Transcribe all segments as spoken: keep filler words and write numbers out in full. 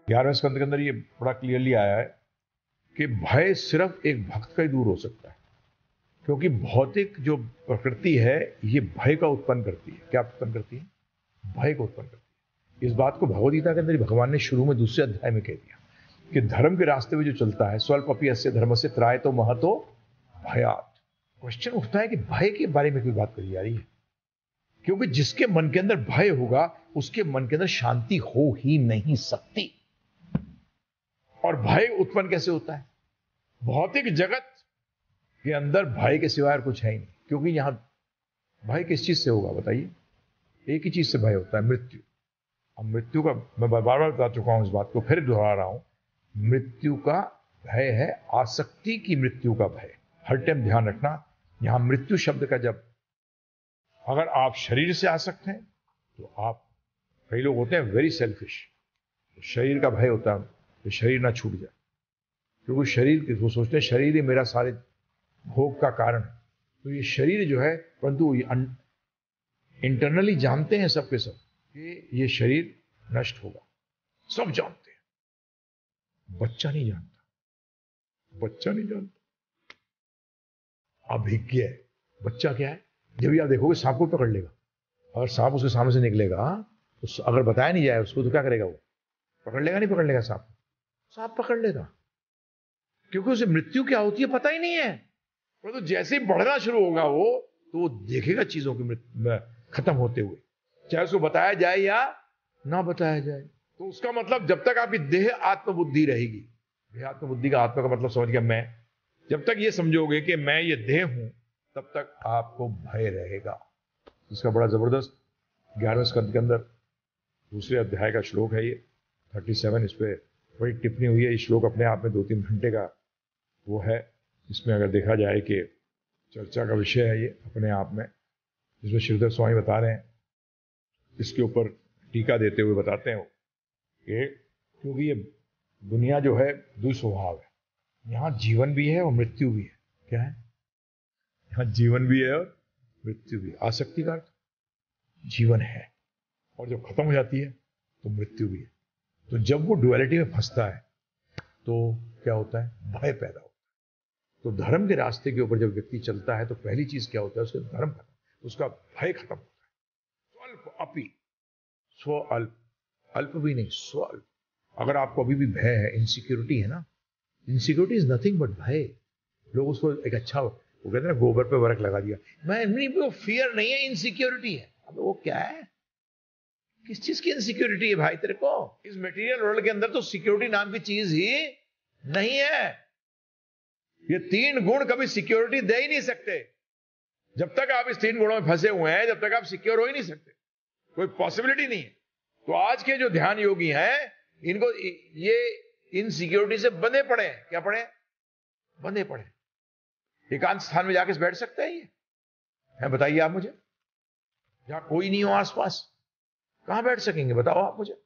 ग्यारहवें स्कंद के अंदर ये बड़ा क्लियरली आया है कि भय सिर्फ एक भक्त का ही दूर हो सकता है, क्योंकि भौतिक जो प्रकृति है ये भय का उत्पन्न करती है। क्या उत्पन्न करती है? भय को उत्पन्न करती है। इस बात को भगवद गीता के अंदर भगवान ने शुरू में दूसरे अध्याय में कह दिया कि धर्म के रास्ते में जो चलता है, स्वल्प अपि अस्य धर्म से त्रायतो महतो भयात्। क्वेश्चन उठता है कि भय के बारे में कोई बात करी जा रही है, क्योंकि जिसके मन के अंदर भय होगा उसके मन के अंदर शांति हो ही नहीं सकती। और भय उत्पन्न कैसे होता है? भौतिक जगत के अंदर भय के सिवाय कुछ है ही नहीं, क्योंकि यहां भय किस चीज से होगा बताइए? एक ही चीज से भय होता है, मृत्यु। अब मृत्यु का मैं बार बार बता चुका हूं, इस बात को फिर दोहरा रहा हूं। मृत्यु का भय है आसक्ति की मृत्यु का भय। हर टाइम ध्यान रखना, यहां मृत्यु शब्द का जब अगर आप शरीर से आसक्त हैं तो आप, कई लोग होते हैं वेरी सेल्फिश, तो शरीर का भय होता है कि शरीर ना छूट जाए, क्योंकि शरीर वो सोचते हैं शरीर ही मेरा सारे भोग का कारण है। तो ये शरीर जो है, परंतु इंटरनली जानते हैं सब के सब कि ये शरीर नष्ट होगा, सब जानते हैं। बच्चा नहीं जानता, बच्चा नहीं जानता, अभिज्ञ है। बच्चा क्या है? जब भी आप देखोगे सांप को पकड़ लेगा, अगर सांप उसके सामने से निकलेगा तो अगर बताया नहीं जाए उसको तो क्या करेगा? वो पकड़ लेगा, नहीं पकड़ लेगा? सांप सांप पकड़ लेगा, क्योंकि उसे मृत्यु क्या होती है पता ही नहीं है। परंतु तो जैसे ही बढ़ना शुरू होगा वो, तो वो देखेगा चीजों की मृत्यु खत्म होते हुए, चाहे उसको बताया जाए या ना बताया जाए। तो उसका मतलब जब तक आपकी देह आत्मबुद्धि रहेगी, देह आत्मबुद्धि का आत्मा का मतलब समझ गया मैं, जब तक ये समझोगे कि मैं ये देह हूं, तब तक आपको भय रहेगा। इसका बड़ा जबरदस्त ग्यारहवें स्कंद के अंदर दूसरे अध्याय का श्लोक है ये सैंतीस। इस पे बड़ी टिप्पणी हुई है। ये श्लोक अपने आप में दो तीन घंटे का वो है। इसमें अगर देखा जाए कि चर्चा का विषय है ये अपने आप में, जिसमें श्रीधर स्वामी बता रहे हैं, इसके ऊपर टीका देते हुए बताते हैं कि क्योंकि ये दुनिया जो है दुस्वभाव है, यहां जीवन भी है और मृत्यु भी है। क्या है? यहां जीवन भी है और मृत्यु भी है। आसक्ति का अर्थ जीवन है, और जब खत्म हो जाती है तो मृत्यु भी है। तो जब वो डुअलिटी में फंसता है तो क्या होता है? भय पैदा होता है। तो धर्म के रास्ते के ऊपर जब व्यक्ति चलता है तो पहली चीज क्या होता है? उसका धर्म खत्म, उसका भय खत्म होता है। स्वल्प अपि, स्व अल्प, अल्प भी नहीं, स्व अल्प। अगर आपको अभी भी भय है, इनसिक्योरिटी है ना, इनसिक्योरिटी इज नथिंग बट भय। लोग उसको एक अच्छा, वो कहते हैं ना, गोबर पे वर्क लगा दिया। मैं नहीं, वो फियर नहीं है, इनसिक्योरिटी है। अब वो क्या है? किस चीज की इनसिक्योरिटी है भाई तेरे को? इस मटेरियल वर्ल्ड के अंदर तो सिक्योरिटी नाम की चीज ही नहीं है। ये तीन गुण कभी सिक्योरिटी दे ही नहीं सकते। जब तक आप इस तीन गुणों में फंसे हुए हैं, जब तक आप सिक्योर हो ही नहीं सकते, कोई पॉसिबिलिटी नहीं है। तो आज के जो ध्यान योगी हैं, इनको ये इनसिक्योरिटी से बंधे पड़े हैं। क्या पड़े? बंधे पड़े। एकांत स्थान में जाके बैठ सकते हैं ये? है बताइए आप मुझे, जहां कोई नहीं हो आसपास, कहां बैठ सकेंगे बताओ आप मुझे?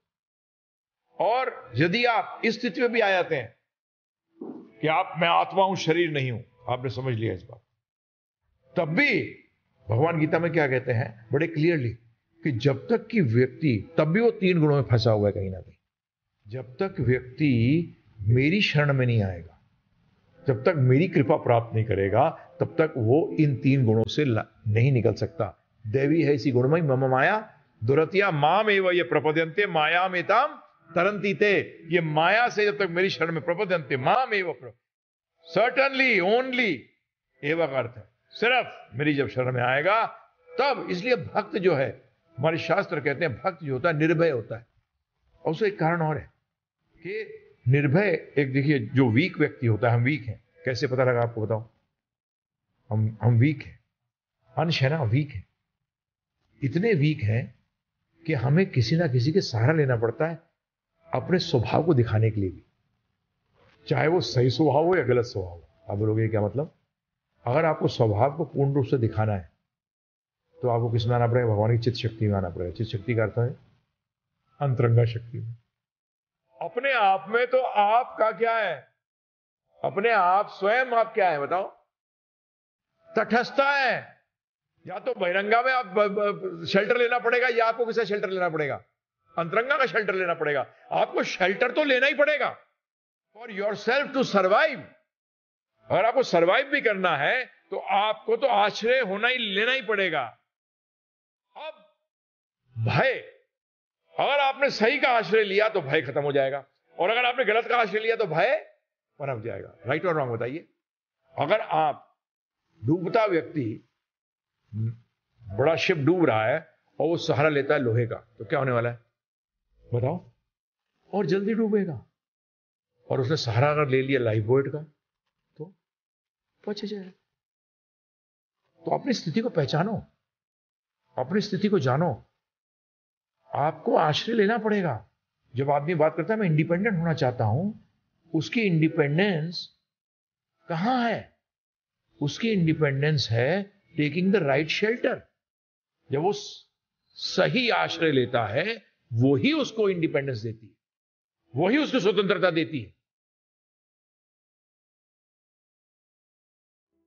और यदि आप इस स्थिति में भी आ जाते हैं कि आप, मैं आत्मा हूं, शरीर नहीं हूं, आपने समझ लिया इस बात, तब भी भगवान गीता में क्या कहते हैं बड़े क्लियरली कि जब तक कि व्यक्ति, तब भी वो तीन गुणों में फंसा हुआ है कहीं ना कहीं, जब तक व्यक्ति मेरी शरण में नहीं आएगा, जब तक मेरी कृपा प्राप्त नहीं करेगा, तब तक वो इन तीन गुणों से नहीं निकल सकता। देवी है इसी गुणमयी मम माया दुरतिया माम एव ये प्रपद्यन्ते मायाम एताम तरंती ते। ये माया से जब तक मेरी शरण में प्रपद्यन्ते माम एव, सर्टनली, ओनली, एव का अर्थ है सिर्फ मेरी जब शरण में आएगा तब। इसलिए भक्त जो है, हमारे शास्त्र कहते हैं भक्त जो होता है निर्भय होता है। और उसका एक कारण और है कि निर्भय, एक देखिए जो वीक व्यक्ति होता है, हम वीक हैं, कैसे पता लगा आपको बताओ? हम हम वीक हैं, अंश है ना, वीक है। इतने वीक हैं कि हमें किसी ना किसी के सहारा लेना पड़ता है अपने स्वभाव को दिखाने के लिए भी, चाहे वो सही स्वभाव हो या गलत स्वभाव हो। आप बोलोगे क्या मतलब? अगर आपको स्वभाव को पूर्ण रूप से दिखाना है तो आपको किस में आना पड़ेगा? भगवान की चित्त शक्ति में आना पड़ेगा। चित्त शक्ति का अर्थ है अंतरंगा शक्ति में। अपने आप में तो आपका क्या है? अपने आप स्वयं आप क्या है बताओ? तटस्थता है। या तो बहिरंगा में आप शेल्टर लेना पड़ेगा, या आपको किससे शेल्टर लेना पड़ेगा? अंतरंगा का शेल्टर लेना पड़ेगा। आपको शेल्टर तो लेना ही पड़ेगा for yourself to survive. अगर आपको सर्वाइव भी करना है तो आपको तो आश्रय होना ही लेना ही पड़ेगा। अब भय, अगर आपने सही का आश्रय लिया तो भय खत्म हो जाएगा, और अगर आपने गलत का आश्रय लिया तो भय पनप जाएगा। राइट और रॉन्ग बताइए? अगर आप डूबता व्यक्ति, बड़ा शिप डूब रहा है और वो सहारा लेता है लोहे का, तो क्या होने वाला है बताओ? और जल्दी डूबेगा। और उसने सहारा अगर ले लिया लाइफ बोट का तो बच जाए। तो अपनी स्थिति को पहचानो, अपनी स्थिति को जानो। आपको आश्रय लेना पड़ेगा। जब आदमी बात करता है मैं इंडिपेंडेंट होना चाहता हूं, उसकी इंडिपेंडेंस कहां है? उसकी इंडिपेंडेंस है टेकिंग द राइट शेल्टर। जब वो सही आश्रय लेता है, वो ही उसको इंडिपेंडेंस देती है, वही उसको स्वतंत्रता देती है।